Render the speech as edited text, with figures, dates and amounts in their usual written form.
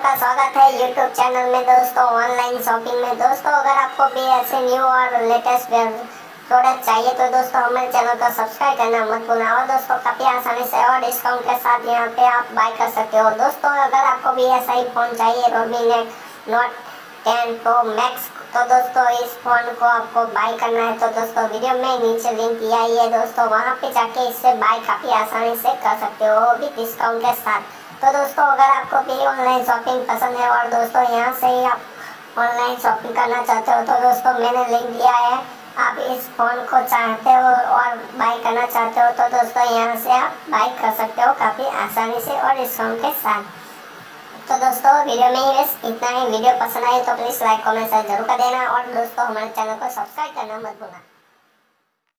आपका स्वागत है यूट्यूब चैनल में दोस्तों, ऑनलाइन शॉपिंग में। दोस्तों अगर आपको भी ऐसे न्यू और लेटेस्ट प्रोडक्ट चाहिए तो दोस्तों हमारे चैनल को सब्सक्राइब करना मत भूलना। और दोस्तों काफ़ी आसानी से और डिस्काउंट के साथ यहाँ पे आप बाय कर सकते हो। दोस्तों अगर आपको भी ऐसा ही फ़ोन चाहिए Redmi Note 10 Pro Max, तो दोस्तों इस फ़ोन को आपको बाय करना है तो दोस्तों वीडियो में नीचे लिंक दिया ही है दोस्तों, वहाँ पे जाके इससे बाय काफ़ी आसानी से कर सकते हो, वो भी डिस्काउंट के साथ। तो दोस्तों अगर आपको भी ऑनलाइन शॉपिंग पसंद है और दोस्तों यहाँ से ही आप ऑनलाइन शॉपिंग करना चाहते हो तो दोस्तों मैंने लिंक दिया है। आप इस फ़ोन को चाहते हो और बाय करना चाहते हो तो दोस्तों यहाँ से आप बाय कर सकते हो काफ़ी आसानी से और डिस्काउंट के साथ। तो दोस्तों वीडियो में ही बस इतना ही। वीडियो पसंद आई तो प्लीज़ लाइक कमेंट शेयर जरूर कर देना और दोस्तों हमारे चैनल को सब्सक्राइब करना मत भूलना।